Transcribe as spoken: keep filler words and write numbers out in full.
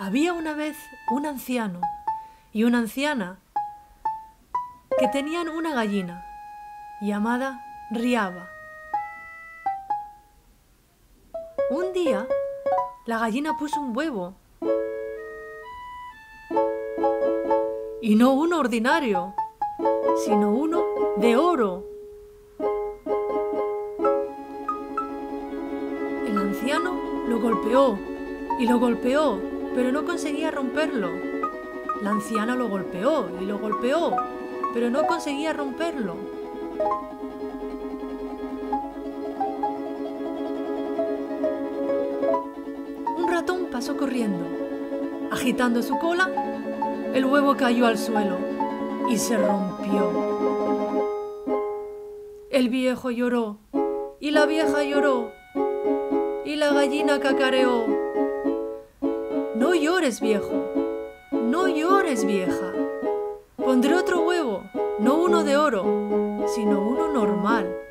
Había una vez un anciano y una anciana que tenían una gallina llamada Riaba. Un día la gallina puso un huevo, y no uno ordinario, sino uno de oro. El anciano lo golpeó y lo golpeó, pero no conseguía romperlo. La anciana lo golpeó y lo golpeó, pero no conseguía romperlo. Un ratón pasó corriendo. Agitando su cola, el huevo cayó al suelo y se rompió. El viejo lloró y la vieja lloró y la gallina cacareó. No llores, viejo, no llores, vieja. Pondré otro huevo, no uno de oro, sino uno normal.